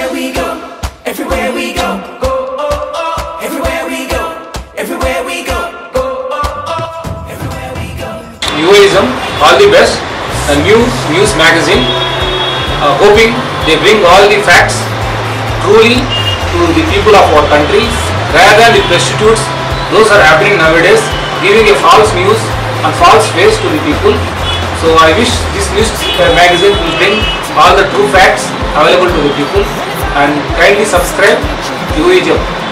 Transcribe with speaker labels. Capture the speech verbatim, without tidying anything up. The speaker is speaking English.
Speaker 1: Everywhere we go, everywhere we go, go, oh, oh. Everywhere we go, everywhere we go, go, oh, oh. Everywhere we go.
Speaker 2: Newism, all the best. A new news magazine, uh, hoping they bring all the facts truly to the people of our country, rather than the prostitutes. Those are happening nowadays, giving a false news and false face to the people. So I wish this news magazine will bring all the true facts available to the people, and kindly subscribe U E J.